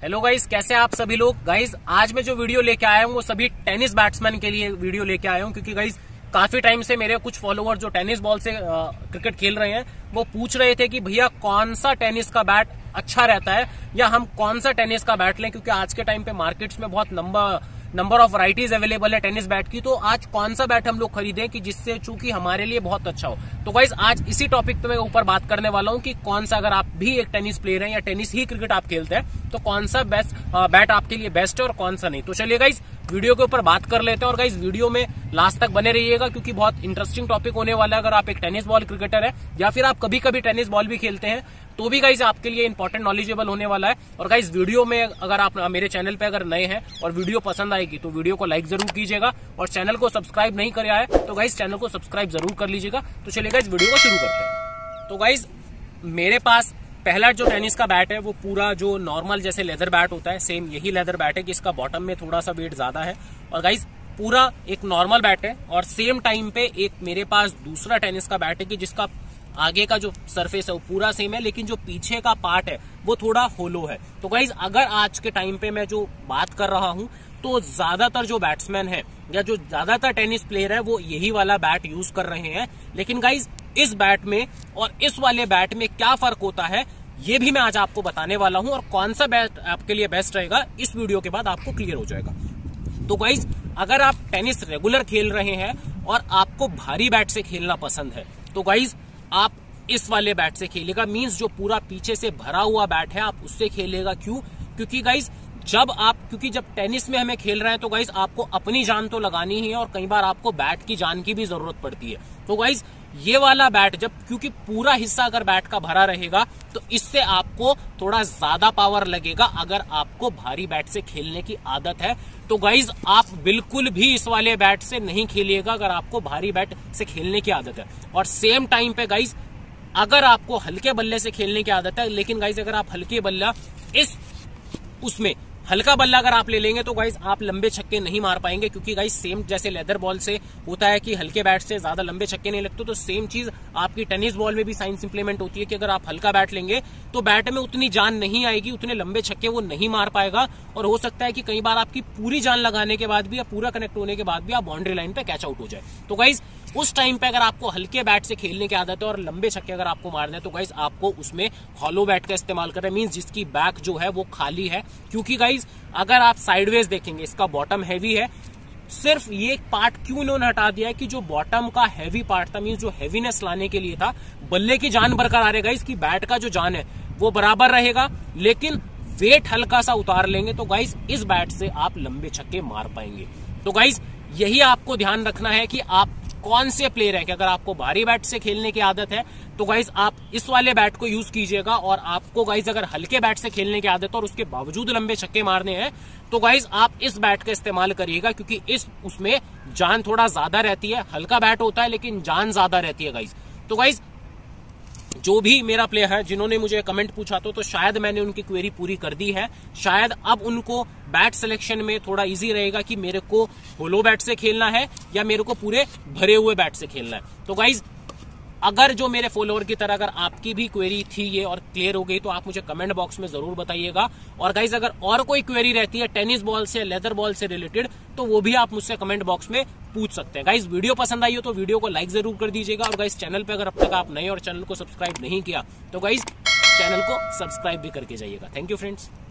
Hello guys, कैसे आप सभी लोग। गाइस आज मैं जो वीडियो लेके आया हूँ वो सभी टेनिस बैट्समैन के लिए वीडियो लेके आया हूँ, क्योंकि गाइस काफी टाइम से मेरे कुछ फॉलोअर जो टेनिस बॉल से क्रिकेट खेल रहे हैं वो पूछ रहे थे कि भैया कौन सा टेनिस का बैट अच्छा रहता है या हम कौन सा टेनिस का बैट लें, क्योंकि आज के टाइम पे मार्केट्स में बहुत नंबर ऑफ वैरायटीज अवेलेबल है टेनिस बैट की। तो आज कौन सा बैट हम लोग खरीदें कि जिससे चूंकि हमारे लिए बहुत अच्छा हो। तो गाइस आज इसी टॉपिक पे मैं ऊपर बात करने वाला हूं कि कौन सा, अगर आप भी एक टेनिस प्लेयर हैं या टेनिस ही क्रिकेट आप खेलते हैं, तो कौन सा बेस्ट बैट आपके लिए बेस्ट है और कौन सा नहीं। तो चलिए गाइस वीडियो के ऊपर बात कर लेते हैं और गाइस वीडियो में लास्ट तक बने रहिएगा, क्योंकि बहुत इंटरेस्टिंग टॉपिक होने वाला है। अगर आप एक टेनिस बॉल क्रिकेटर है या फिर आप कभी कभी टेनिस बॉल भी खेलते हैं तो भी गाइस आपके लिए इंपॉर्टेंट नॉलेजेबल होने वाला है। और गाइस वीडियो में अगर आप मेरे चैनल पे अगर नए हैं और वीडियो पसंद आएगी तो वीडियो को लाइक जरूर कीजिएगा, और चैनल को सब्सक्राइब नहीं किया है तो गाइस चैनल को सब्सक्राइब जरूर कर लीजिएगा। तो चलिए गाइस वीडियो को शुरू करते हैं। तो गाइस मेरे पास पहला जो टेनिस का बैट है वो पूरा जो नॉर्मल जैसे लेदर बैट होता है, सेम यही लेदर बैट है कि इसका बॉटम में थोड़ा सा वेट ज्यादा है। और गाइस पूरा एक नॉर्मल बैट है और सेम टाइम पे एक मेरे पास दूसरा टेनिस का बैट है कि जिसका आगे का जो सरफेस है वो पूरा सेम है, लेकिन जो पीछे का पार्ट है वो थोड़ा होलो है। तो गाइज अगर आज के टाइम पे मैं जो बात कर रहा हूं तो ज्यादातर जो बैट्समैन है या जो ज्यादातर टेनिस प्लेयर है वो यही वाला बैट यूज कर रहे हैं। लेकिन गाइज इस बैट में और इस वाले बैट में क्या फर्क होता है ये भी मैं आज आपको बताने वाला हूं, और कौन सा बैट आपके लिए बेस्ट रहेगा इस वीडियो के बाद आपको क्लियर हो जाएगा। तो गाइज अगर आप टेनिस रेगुलर खेल रहे हैं और आपको भारी बैट से खेलना पसंद है तो गाइज आप इस वाले बैट से खेलेगा। मींस जो पूरा पीछे से भरा हुआ बैट है आप उससे खेलेगा। क्यों? क्योंकि गाइज जब टेनिस में हमें खेल रहे हैं तो गाइज आपको अपनी जान तो लगानी ही है और कई बार आपको बैट की जान की भी जरूरत पड़ती है। तो गाइज ये वाला बैट क्योंकि पूरा हिस्सा अगर बैट का भरा रहेगा तो इससे आपको थोड़ा ज्यादा पावर लगेगा अगर आपको भारी बैट से खेलने की आदत है। तो गाइज आप बिल्कुल भी इस वाले बैट से नहीं खेलिएगा अगर आपको भारी बैट से खेलने की आदत है। और सेम टाइम पे गाइज अगर आपको हल्के बल्ले से खेलने की आदत है, लेकिन गाइज अगर आप हल्के बल्ला उसमें हल्का बल्ला अगर आप ले लेंगे तो गाइज आप लंबे छक्के नहीं मार पाएंगे, क्योंकि गाइज सेम जैसे लेदर बॉल से होता है कि हल्के बैट से ज्यादा लंबे छक्के नहीं लगते, तो सेम चीज आपकी टेनिस बॉल में भी साइंस इंप्लीमेंट होती है कि अगर आप हल्का बैट लेंगे तो बैट में उतनी जान नहीं आएगी, उतने लंबे छक्के वो नहीं मार पाएगा। और हो सकता है कि कई बार आपकी पूरी जान लगाने के बाद भी या पूरा कनेक्ट होने के बाद भी आप बाउंड्री लाइन पे कैच आउट हो जाए। तो गाइज उस टाइम पे अगर आपको हल्के बैट से खेलने की आदत है और लंबे छक्के अगर आपको मारने हैं तो गाइज आपको उसमें हॉलो बैट का इस्तेमाल करना है। मींस जिसकी बैक जो है वो खाली है, क्योंकि गाइज अगर आप साइडवेज देखेंगे इसका बॉटम हैवी है। सिर्फ ये पार्ट क्यों इन्होंने हटा दिया है कि जो बॉटम का हैवी पार्ट था, मींस जो हैवीनेस लाने के लिए था, बल्ले की जान बरकरार रहेगा, इसकी बैट का जो जान है वो बराबर रहेगा, लेकिन वेट हल्का सा उतार लेंगे तो गाइज इस बैट से आप लंबे छक्के मार पाएंगे। तो गाइज यही आपको ध्यान रखना है कि आप कौन से प्लेयर है कि अगर आपको भारी बैट से खेलने की आदत है तो गाइज आप इस वाले बैट को यूज कीजिएगा, और आपको गाइज अगर हल्के बैट से खेलने की आदत है और उसके बावजूद लंबे छक्के मारने हैं तो गाइज आप इस बैट का इस्तेमाल करिएगा, क्योंकि उसमें जान थोड़ा ज्यादा रहती है। हल्का बैट होता है लेकिन जान ज्यादा रहती है गाइज। तो गाइज जो भी मेरा प्लेयर है जिन्होंने मुझे कमेंट पूछा तो शायद मैंने उनकी क्वेरी पूरी कर दी है। शायद अब उनको बैट सिलेक्शन में थोड़ा इजी रहेगा कि मेरे को होलो बैट से खेलना है या मेरे को पूरे भरे हुए बैट से खेलना है। तो गाइज अगर जो मेरे फॉलोअर की तरह अगर आपकी भी क्वेरी थी ये और क्लियर हो गई तो आप मुझे कमेंट बॉक्स में जरूर बताइएगा। और गाइज अगर और कोई क्वेरी रहती है टेनिस बॉल से, लेदर बॉल से रिलेटेड, तो वो भी आप मुझसे कमेंट बॉक्स में पूछ सकते हैं। गाइज वीडियो पसंद आई हो तो वीडियो को लाइक जरूर कर दीजिएगा, और गाइज चैनल पे अगर अब तक आप नए और चैनल को सब्सक्राइब नहीं किया तो गाइज चैनल को सब्सक्राइब भी करके जाइएगा। Thank you friends.